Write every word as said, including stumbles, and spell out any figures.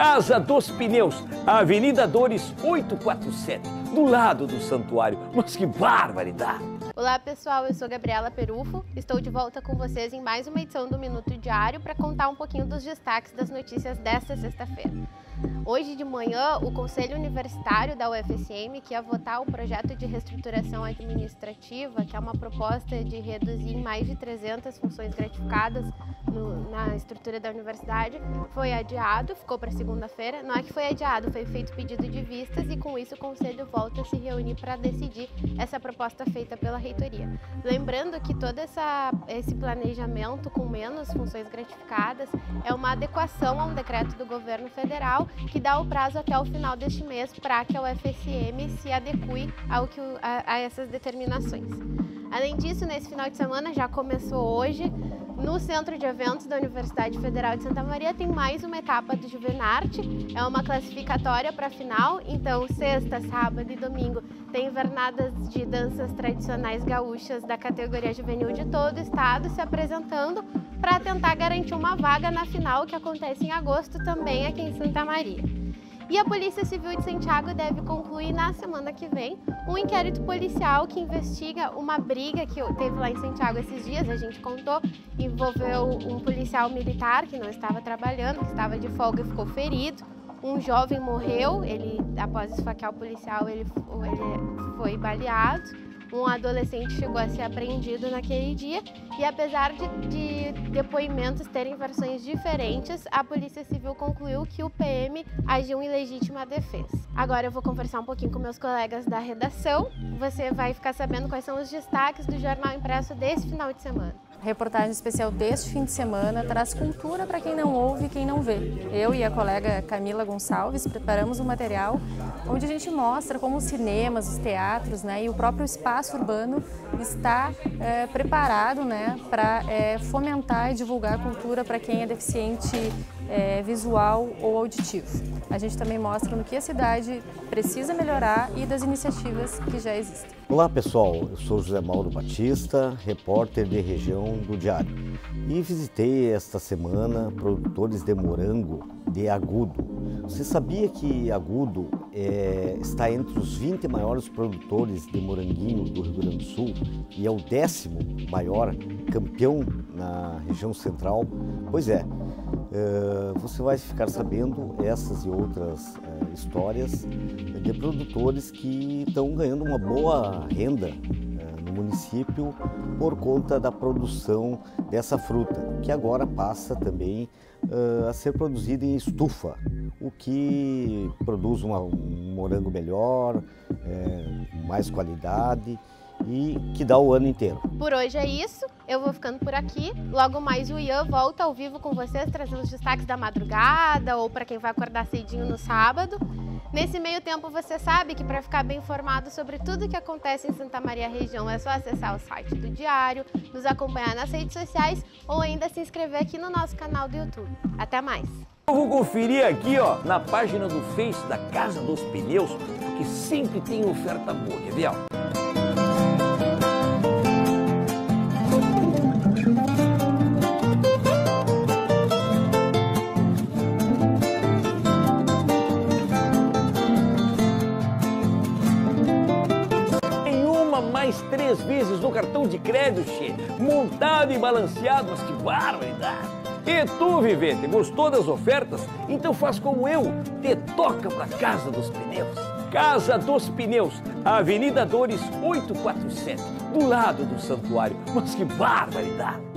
Casa dos Pneus, Avenida Dores oitocentos e quarenta e sete, do lado do santuário. Mas que barbaridade! Olá pessoal, eu sou Gabriela Perufo, estou de volta com vocês em mais uma edição do Minuto Diário para contar um pouquinho dos destaques das notícias desta sexta-feira. Hoje de manhã, o Conselho Universitário da U F S M, que ia votar o projeto de reestruturação administrativa, que é uma proposta de reduzir em mais de trezentas funções gratificadas no, na estrutura da universidade, foi adiado, ficou para segunda-feira. Não é que foi adiado, foi feito pedido de vistas e com isso o Conselho volta a se reunir para decidir essa proposta feita pela reitoria. Lembrando que todo essa, esse planejamento com menos funções gratificadas é uma adequação a um decreto do governo federal que dá o prazo até o final deste mês para que a U F S M se adeque ao que, a, a essas determinações. Além disso, nesse final de semana, já começou hoje, no Centro de Eventos da Universidade Federal de Santa Maria, tem mais uma etapa do Juvenarte. É uma classificatória para a final, então sexta, sábado e domingo tem invernadas de danças tradicionais gaúchas da categoria juvenil de todo o estado se apresentando para tentar garantir uma vaga na final que acontece em agosto também aqui em Santa Maria. E a Polícia Civil de Santiago deve concluir na semana que vem um inquérito policial que investiga uma briga que teve lá em Santiago esses dias, a gente contou, envolveu um policial militar que não estava trabalhando, que estava de folga e ficou ferido. Um jovem morreu, ele, após esfaquear o policial, ele, ele foi baleado. Um adolescente chegou a ser apreendido naquele dia e, apesar de, de depoimentos terem versões diferentes, a Polícia Civil concluiu que o P M agiu em legítima defesa. Agora eu vou conversar um pouquinho com meus colegas da redação. Você vai ficar sabendo quais são os destaques do jornal impresso desse final de semana. A reportagem especial deste fim de semana traz cultura para quem não ouve e quem não vê. Eu e a colega Camila Gonçalves preparamos um material onde a gente mostra como os cinemas, os teatros, né, e o próprio espaço urbano está é, preparado, né, para é, fomentar e divulgar a cultura para quem é deficiente é, visual ou auditivo. A gente também mostra no que a cidade precisa melhorar e das iniciativas que já existem. Olá pessoal, eu sou José Mauro Batista, repórter de região do Diário, e visitei esta semana produtores de morango de Agudo. Você sabia que Agudo é, está entre os vinte maiores produtores de moranguinho do Rio Grande do Sul e é o décimo maior campeão na região central? Pois é, é você vai ficar sabendo essas e outras é, histórias de produtores que estão ganhando uma boa renda é, no município por conta da produção dessa fruta, que agora passa também uh, a ser produzida em estufa, o que produz uma, um morango melhor, é, mais qualidade e que dá o ano inteiro. Por hoje é isso, eu vou ficando por aqui. Logo mais o Ian volta ao vivo com vocês, trazendo os destaques da madrugada ou para quem vai acordar cedinho no sábado. Nesse meio tempo, você sabe que para ficar bem informado sobre tudo que acontece em Santa Maria região é só acessar o site do Diário, nos acompanhar nas redes sociais ou ainda se inscrever aqui no nosso canal do YouTube. Até mais! Eu vou conferir aqui, ó, na página do Face da Casa dos Pneus, porque sempre tem oferta boa, quer ver, ó? Mais três vezes no cartão de crédito, che, montado e balanceado, mas que barbaridade! E tu, vivente, gostou das ofertas? Então faz como eu, te toca pra Casa dos Pneus. Casa dos Pneus, Avenida Dores oitocentos e quarenta e sete, do lado do santuário. Mas que barbaridade!